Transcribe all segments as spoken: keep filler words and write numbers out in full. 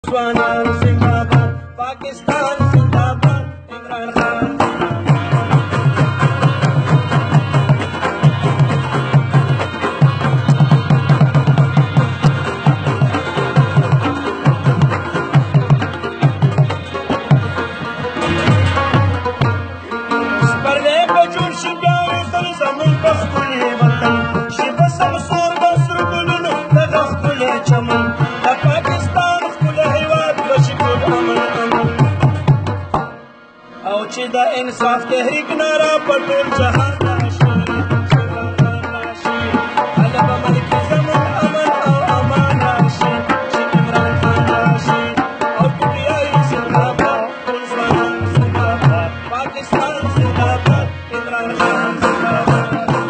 ځوانان زنده‌باد پاکستان زنده‌باد عمران خان سپرلی به جوړ شي بیا یو ځل زموږ په ښکلي وطن شي به سمسور د سرو ګلونو دغه ښکلی چمن د پاکستان ښکلی هېواد به شي ټول امن امن او چې د انصاف تحریک ناره په ټول جهان راشي راشي هله به ملکي زموږ امن او امان راشي چې عمران خان راشي او ټولیایي زنده‌باد ټول ځوانان زنده‌باد پاکستان زنده‌باد عمران خان زنده‌باد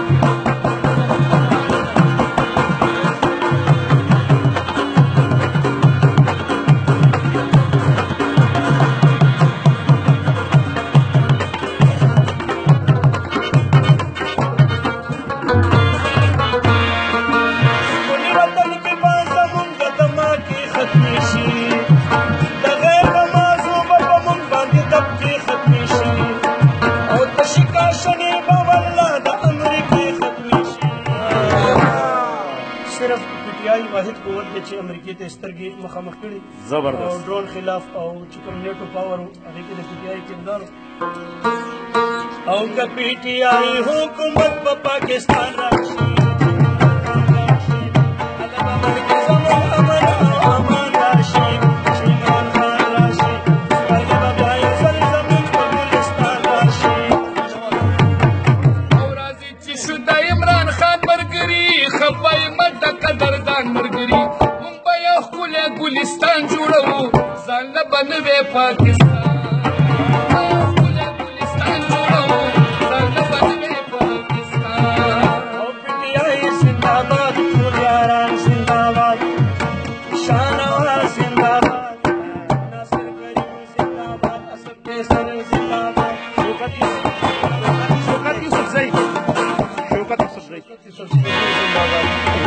صرف پی ټی آی واحد قوت دی چې امریکې ته سترګې مخامخ کړي زبردست او ډرون خلاف او چې کوم نیټو پاور هغې کې د پی ټی آی کردار او که پی ټی آی حکومت په پاکستان راشي ګلستان جوړو ځان له بنوي پاکستان ګلستان جوړو ځان له بنوي پاکستان او پی ټی آی زنده‌باد ټول یاران زنده‌باد شانواز زنده‌باد ناصر کریم زنده‌باد اسد قیصر زنده‌باد شوکت شوکت یوسفزئی شوکت یوسفزئی زنده‌باد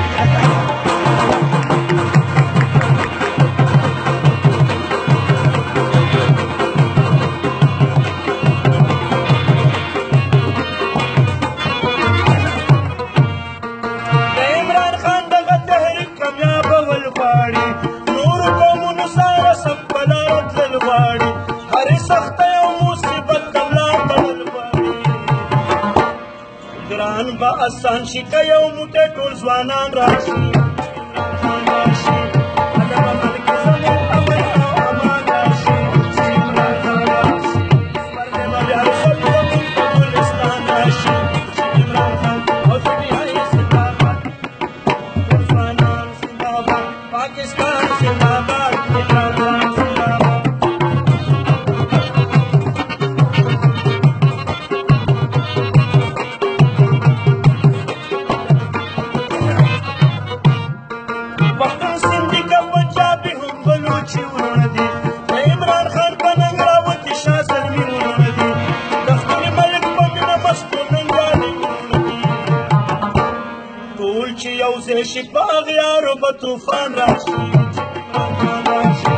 ګران به اسان شي که یو موټی ټول ځوانان راشي عمران خان راشي هله به ملکي زموږ امن او امان راشي چې عمران خان راشي سپرلی به بیا یو ځل زموږ په ګلستان راشي چې عمران خان او پی ټی آی زنده‌باد ټول ځوانان زنده‌باد پاکستان زنده‌باد عمران خان زنده‌باد چې یو ځای شي په اغیارو به طوفان راشي